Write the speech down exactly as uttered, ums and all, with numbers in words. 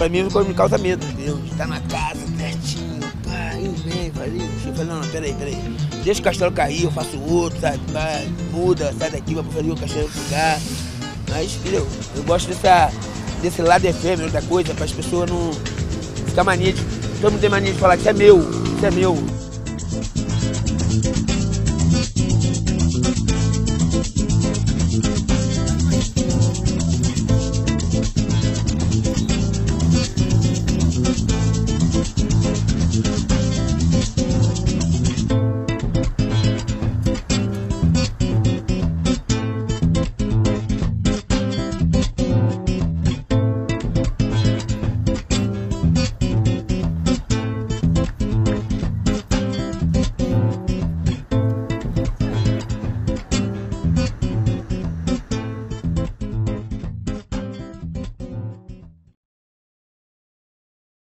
pra mim me causa medo, entendeu? De estar na casa, certinho, pá, e vem, faz isso. Eu falei, não, não, peraí, peraí. Deixa o castelo cair, eu faço outro, sabe? Pá, muda, sai daqui, vai fazer o castelo ficar. Mas, entendeu? Eu gosto dessa, desse lado efêmero da coisa, para as pessoas não ficar mania de... Todo mundo tem mania de falar que isso é meu, isso é meu.